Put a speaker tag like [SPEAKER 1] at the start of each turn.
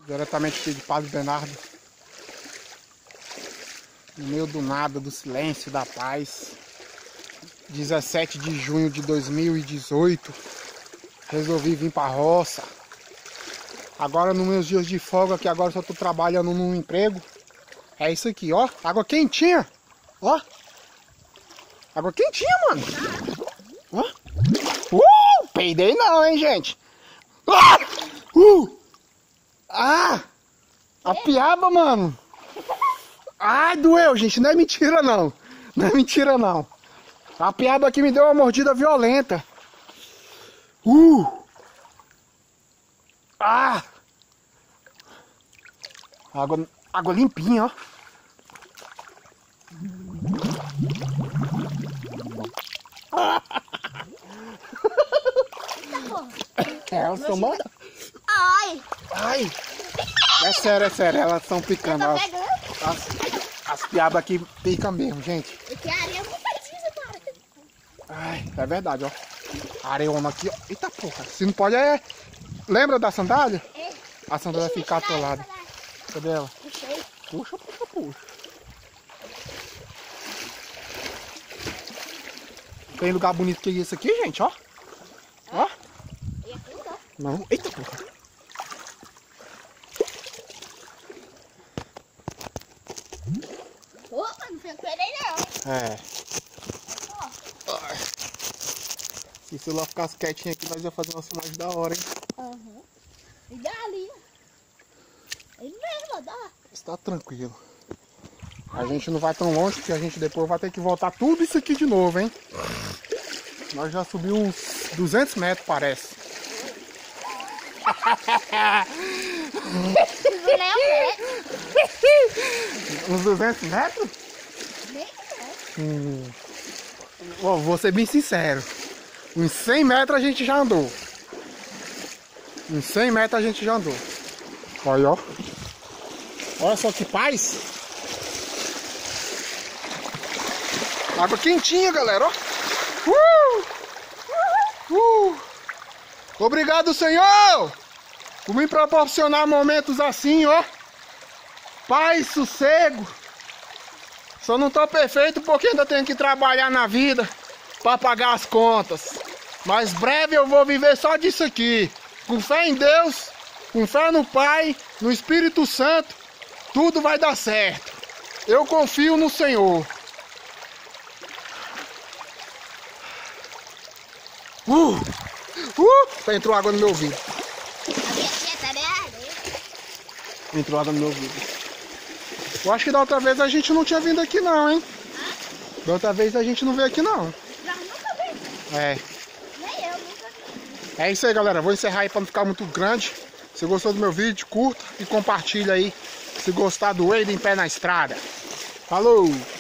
[SPEAKER 1] Diretamente aqui de Padre Bernardo. No meio do nada, do silêncio, da paz. 17 de junho de 2018. Resolvi vir pra roça. Agora nos meus dias de folga, que agora eu só tô trabalhando num emprego. É isso aqui, ó. Água quentinha. Ó. Água quentinha, mano. Ó. Peidei não, hein, gente. A piaba, mano. Ai, doeu, gente. Não é mentira, não. Não é mentira, não. A piaba aqui me deu uma mordida violenta. Água limpinha, ó. Elas são mal. Ai. É sério, elas estão picando. As piabas aqui picam mesmo, gente.
[SPEAKER 2] Porque a areia não precisa, cara.
[SPEAKER 1] Ai, é verdade, ó. A areona aqui, ó. Eita porra. Se não pode é. Lembra da sandália?
[SPEAKER 2] É.
[SPEAKER 1] A sandália fica atolada. Cadê ela?
[SPEAKER 2] Puxei.
[SPEAKER 1] Puxa. Tem lugar bonito que isso aqui, gente, ó. Ó.
[SPEAKER 2] E aqui não dá.
[SPEAKER 1] Não. Eita porra.
[SPEAKER 2] Opa, não foi com ele não.
[SPEAKER 1] É. Se o celular ficasse quietinho aqui, nós ia fazer uma filmagem da hora, hein?
[SPEAKER 2] Aham. E dali, ó. Ele mesmo, dá.
[SPEAKER 1] Está tranquilo. A gente não vai tão longe, porque a gente depois vai ter que voltar tudo isso aqui de novo, hein? Nós já subimos uns 200 metros, parece. Uns 200 metros? Vou ser bem sincero. Uns 100 metros a gente já andou. Uns 100 metros a gente já andou. Olha, ó. Olha só que paz. Água quentinha, galera, ó. Obrigado, Senhor, por me proporcionar momentos assim, ó. Paz, sossego. Só não tô perfeito porque ainda tenho que trabalhar na vida para pagar as contas. Mas breve eu vou viver só disso aqui. Com fé em Deus, com fé no Pai, no Espírito Santo, tudo vai dar certo. Eu confio no Senhor. Entrou água no meu ouvido. Entrou água no meu ouvido. Eu acho que da outra vez a gente não tinha vindo aqui não, hein? Da outra vez a gente não veio aqui não.
[SPEAKER 2] Nós nunca vi.
[SPEAKER 1] É.
[SPEAKER 2] Nem eu nunca vi.
[SPEAKER 1] É isso aí, galera. Vou encerrar aí para não ficar muito grande. Se gostou do meu vídeo, curta e compartilha aí. Se gostar do Wade em Pé na Estrada. Falou!